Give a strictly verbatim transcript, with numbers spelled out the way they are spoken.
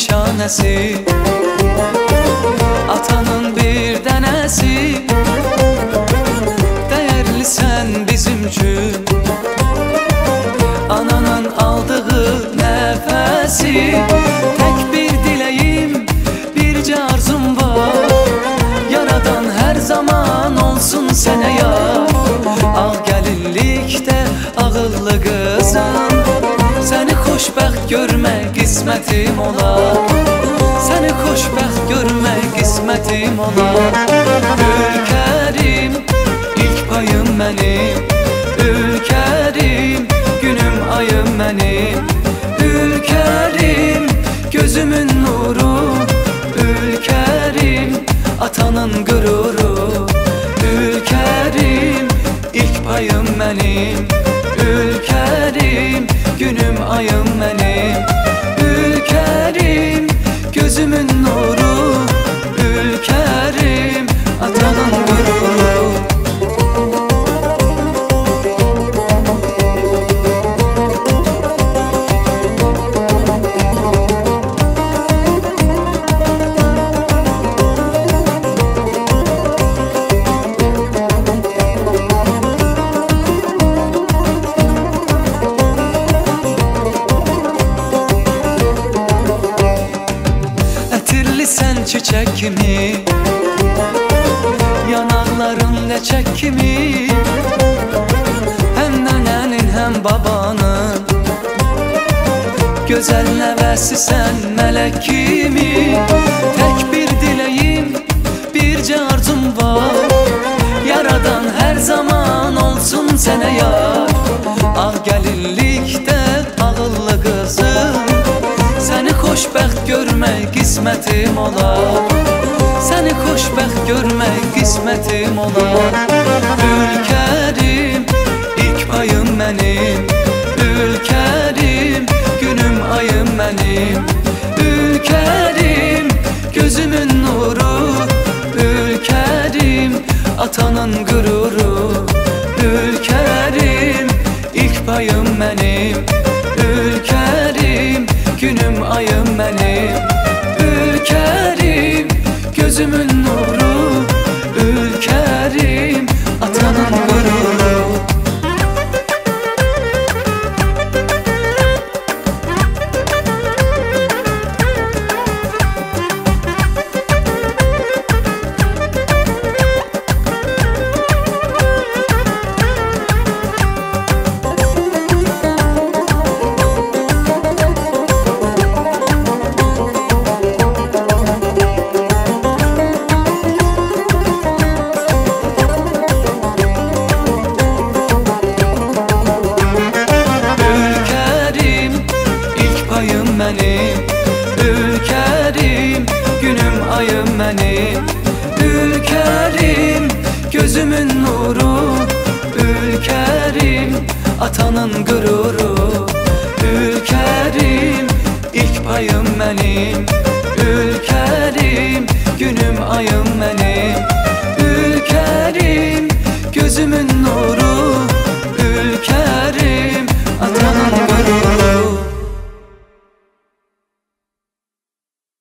nişanəsi, atanın bir dənəsi. Dəyərlisən bizim üçün, ananın aldığı nəfəsi. Tək bir diləyim, bircə arzum var, yaradan hər zaman olsun sənə yar. Ağ gəlinlikdə ağıllı qızım, səni xoşbəxt görmək qismətim olar, səni xoşbəxt görmək qismətim olar. Ülkərim, ilk payım mənim, ülkərim, günüm ayım mənim. Ülkərim, gözümün nuru, ülkərim, atanın qüruru. Ülkərim, ilk payım mənim, ülkərim, günüm ayım mənim. Ülkərim, gözümün nuru, ülkərim, atanın qüruru. Sən çiçək kimi, yanaqların ləçək kimi, həm nənənin, həm babanın gözəl nəvəsisən mələk kimi. Tək bir diləyim, bircə arzum var, yaradan hər zaman olsun sənə yar. Ağ gəlinlikdə ağıllı qızım, səni xoşbəxt görmək qismətim olar, səni xoşbəxt görmək qismətim olar. Ülkərim, ilk payım mənim, ülkərim, günüm ayım mənim. Ülkərim, gözümün nuru, ülkərim, atanın qüruru. Ülkərim, ilk payım mənim, ülkərim, günüm ayım mənim. Ülkərim, gözümün nuru, ülkərim, atanın qüruru. Ülkərim, günüm ayım mənim. Ülkərim, gözümün nuru, ülkərim, atanın qüruru. Ülkərim, ilk payım mənim, ülkərim, günüm ayım mənim.